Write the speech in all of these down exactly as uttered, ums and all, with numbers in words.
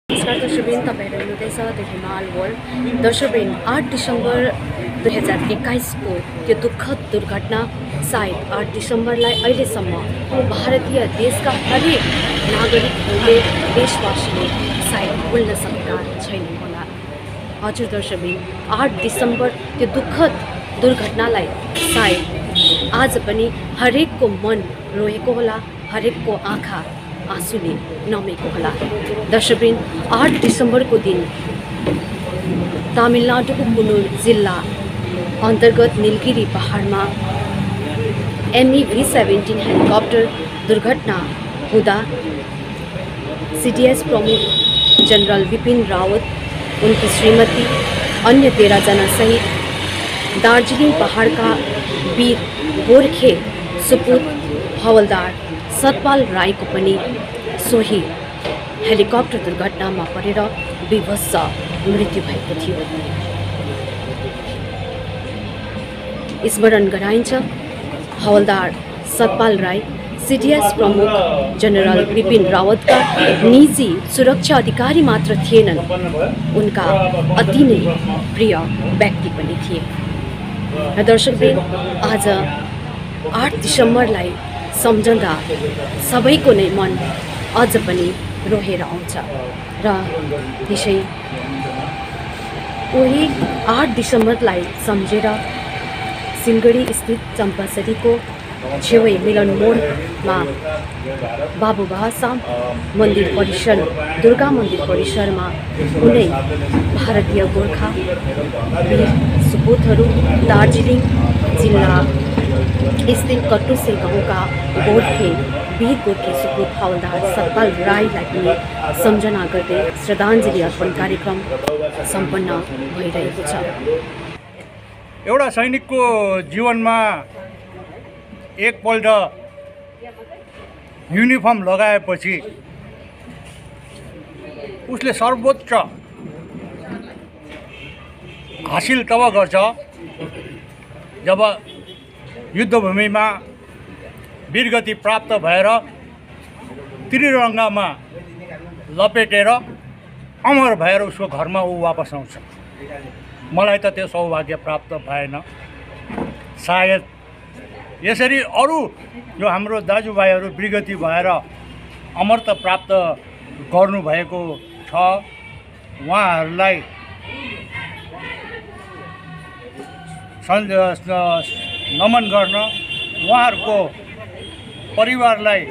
नमस्कार दर्शकवृन्द, तपाईहरु हेर्नुहुँदैछ द हिमाल वर्ल्ड। दर्शकवृन्द, आठ दिसम्बर दुई हजार एक्काइस को त्यो दुःखद दुर्घटना सायद आठ दिसम्बरलाई अहिलेसम्म भारतीय देशका हरेक नागरिकहरूले देशवासीले सायद भुल्न सकेका छैनन् होला। हजुर दर्शकवृन्द, आठ दिसम्बर त्यो दुःखद दुर्घटनालाई सायद आज पनि हरेकको मन रोएको होला, हरेकको आँखा आँसुले नमेको होला। दर्शकवृन्द, आठ दिसम्बरको दिन तमिलनाडुको कुन्नुर जिल्ला अन्तर्गत नीलगिरी पहाडमा एमई भी सेभेन्टीन हेलिकप्टर दुर्घटना हुँदा सीडीएस प्रमुख जनरल बिपिन रावत, उनकी श्रीमती, अन्य तेह्रजना सहित दार्जिलिङ पहाडका वीर गोर्खे सुपुत हवलदार सतपाल राईको पनि सोही हेलिकप्टर दुर्घटनामा परेर विभत्स मृत्यु भएको थियो। स्मरण गराइन्छ, हवलदार सतपाल राई सीडीएस प्रमुख जनरल बिपिन रावतका निजी सुरक्षा अधिकारी मात्र थिएनन्, उनका अति नै प्रिय व्यक्ति पनि थिए। दर्शकवृन्द, आज आठ दिसम्बरलाई सम्झँदा सबैको नै मन अझ पनि रोएर आउँछ र त्यसै उही आठ दिसम्बरलाई सम्झेर सिलगढी स्थित चम्पासरीको छेउै मिलन मोडमा बाबु भाषाम मन्दिर परिसर दुर्गा मन्दिर परिसरमा कुनै भारतीय गोर्खा वीर सुपुतहरू दार्जिलिङ जिल्ला स्थित कटुसे गाउँका गोर्खे वीर गोर्खे सुपुत हवलदार सतपाल राईलाई पनि सम्झना गर्दै श्रद्धाञ्जली अर्पण कार्यक्रम सम्पन्न भइरहेको छ। एउटा सैनिकको जीवनमा एकपल्ट युनिफर्म लगाएपछि उसले सर्वोच्च हासिल तब गर्छ जब युद्धभूमिमा वीरगति प्राप्त भएर त्रिरङ्गामा लपेटेर अमर भएर उसको घरमा ऊ वापस आउँछ। मलाई त त्यो सौभाग्य प्राप्त भएन। सायद यसरी अरू जो हाम्रो दाजुभाइहरू वीरगति भएर अमरता प्राप्त गर्नुभएको छ, उहाँहरूलाई नमन गर्न, उहाँहरूको परिवारलाई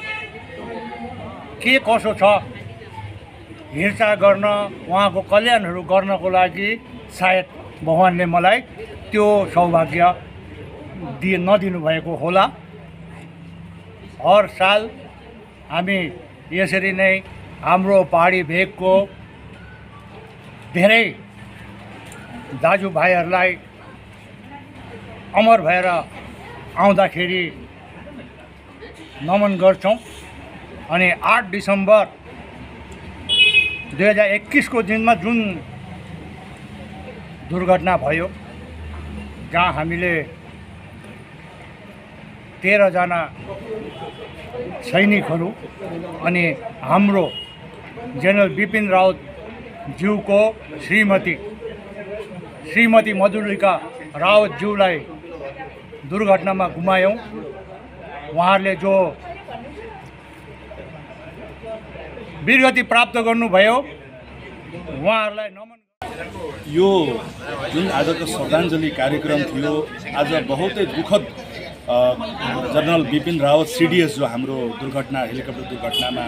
के कसो छ हेरचाह गर्न, उहाँको कल्याणहरू गर्नको लागि सायद भगवानले मलाई त्यो सौभाग्य दिए नदिनु भएको होला। हर साल हामी यसरी नै हाम्रो पहाडी भेगको धेरै दाजुभाइहरूलाई अमर भएर आउँदाखेरि नमन गर्छौँ। अनि आठ दिसम्बर दुई हजार एक्काइसको दिनमा जुन दुर्घटना भयो, जहाँ हामीले तेह्रजना सैनिकहरू अनि हाम्रो जनरल बिपिन रावत ज्यूको श्रीमती श्रीमती मधुलिका रावत ज्यूलाई दुर्घटनामा गुमायौँ। उहाँहरूले जो वीरगति प्राप्त गर्नुभयो, उहाँहरूलाई नमन। यो जुन आजको श्रद्धाञ्जली कार्यक्रम थियो, आज बहुतै दुःखद जनरल बिपिन रावत सीडीएस जो हाम्रो दुर्घटना हेलिकप्टर दुर्घटनामा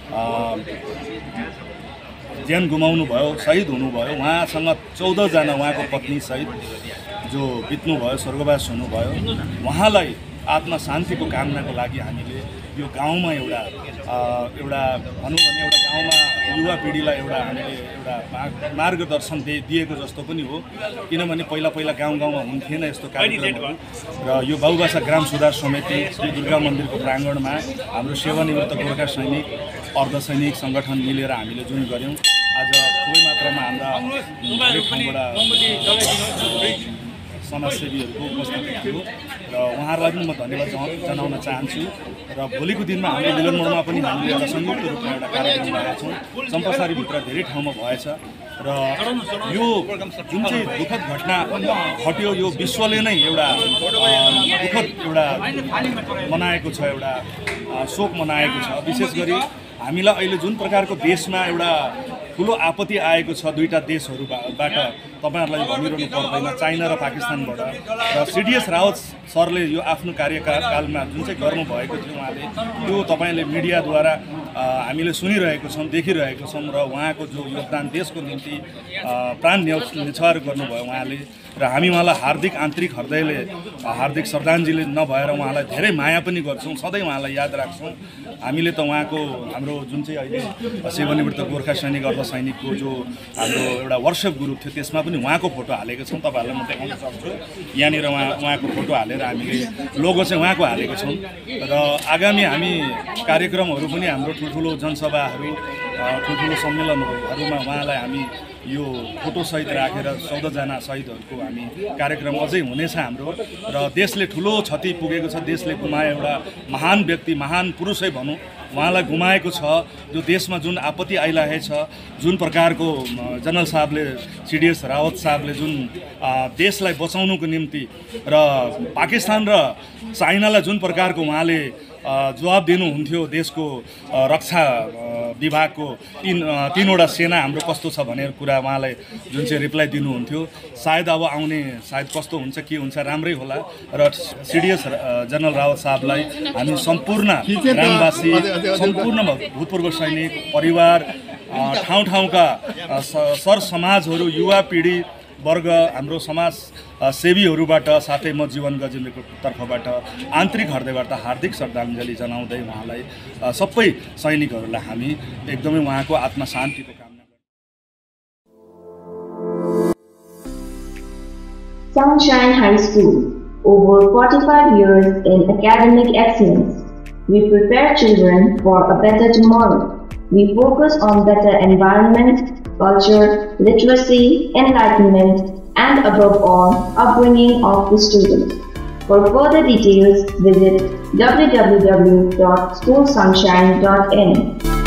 ज्यान गुमाउनु भयो, शहीद हुनुभयो। उहाँसँग चौधजना उहाँको पत्नी सहित जो बित्नुभयो, स्वर्गवास हुनुभयो। उहाँलाई आत्मा शान्तिको कामनाको लागि हामीले यो गाउँमा एउटा एउटा भनौँ भने एउटा गाउँमा युवा पिँढीलाई एउटा हामीले एउटा मार्गदर्शन दिएको जस्तो पनि हो। किनभने पहिला पहिला गाउँ गाउँमा हुन्थेन यस्तो कार्यक्रमहरू। र यो बाबुभाषा ग्राम सुधार समिति श्री दुर्गा मन्दिरको प्राङ्गणमा हाम्रो सेवानिवृत्त गोर्खा सैनिक अर्धसैनिक सङ्गठन मिलेर हामीले जुन गऱ्यौँ, आज थोरै मात्रामा हाम्रा हरेक ठाउँबाट समाजसेवीहरूको उपस्थिति थियो। र उहाँहरूलाई पनि म धन्यवाद जनाउन चाहन्छु। र भोलिको दिनमा हाम्रो मिलन मोडमा पनि हामीले एउटा संयुक्त रूपमा एउटा कार्यक्रम गरेका छौँ। चम्पासरीभित्र धेरै ठाउँमा भएछ र यो जुन चाहिँ दुःखद घटना घट्यो यो विश्वले नै एउटा दुःखद एउटा मनाएको छ, एउटा शोक मनाएको छ। विशेष गरी हामीलाई अहिले जुन प्रकारको देशमा एउटा ठुलो आपत्ति आएको छ दुईवटा देशहरूबाट तपाईँहरूलाई भनिरहनु पर्दैन, चाइना र पाकिस्तानबाट। र सिडिएस रावत सरले यो आफ्नो कार्यकालमा जुन चाहिँ गर्नुभएको थियो उहाँले त्यो तपाईँले मिडियाद्वारा हामीले सुनिरहेको छौँ, देखिरहेको छौँ। र उहाँको जो योगदान देशको निम्ति प्राण न्यौछावर गर्नुभयो उहाँले, र हामी उहाँलाई हार्दिक आन्तरिक हृदयले हार्दिक श्रद्धाञ्जली नभएर उहाँलाई धेरै माया पनि गर्छौँ, सधैँ उहाँलाई याद राख्छौँ। हामीले त उहाँको हाम्रो जुन चाहिँ अहिले सेवानिवृत्त गोर्खा सैनिक अर्ध सैनिकको जो हाम्रो एउटा वर्कसप ग्रुप थियो त्यसमा पनि उहाँको फोटो हालेको छौँ। तपाईँहरूलाई म देखाउन सक्छु, यहाँनिर उहाँ उहाँको फोटो हालेर हामीले लोगो चाहिँ उहाँको हालेको छौँ। र आगामी हामी कार्यक्रमहरू पनि हाम्रो ठुल्ठुलो जनसभाहरू ठुल्ठुलो सम्मेलनहरूमा उहाँलाई हामी यो फोटोसहित राखेर चौधजना शहीदहरूको हामी कार्यक्रम अझै हुनेछ हाम्रो। र देशले ठुलो क्षति पुगेको छ, देशले गुमायो एउटा महान व्यक्ति, महान पुरुषै भनौँ, उहाँलाई गुमाएको छ। जो देशमा जुन आपत्ति आइरहेको छ, जुन प्रकारको जनरल साहबले सिडिएस रावत साहबले जुन देशलाई बचाउनुको निम्ति र पाकिस्तान र चाइनालाई जुन प्रकारको उहाँले जवाब दिनुहुन्थ्यो, देशको रक्षा विभागको तीन तीनवटा सेना हाम्रो कस्तो छ भनेर कुरा उहाँलाई जुन चाहिँ रिप्लाई दिनुहुन्थ्यो, सायद अब आउने सायद कस्तो हुन्छ के हुन्छ राम्रै होला। र सिडिएस जनरल रावत साहबलाई हामी सम्पूर्ण ग्रामवासी, सम्पूर्ण भूतपूर्व सैनिक परिवार, ठाउँ ठाउँका सर समाजहरू, युवा पिँढी वर्ग, हाम्रो समाज सेवीहरूबाट साथै म जीवन गजेन्द्रको तर्फबाट आन्तरिक हृदयबाट हार्दिक श्रद्धाञ्जली जनाउँदै उहाँलाई सबै सैनिकहरूलाई हामी एकदमै उहाँको आत्मा शान्तिको कामना गर्छौँ। Sunshine High School, over forty-five years in academic excellence. We prepare children for a better tomorrow. We focus on better environment, culture, literacy, enlightenment, and above all, upbringing of the students. For further details, visit w w w dot school sunshine dot in.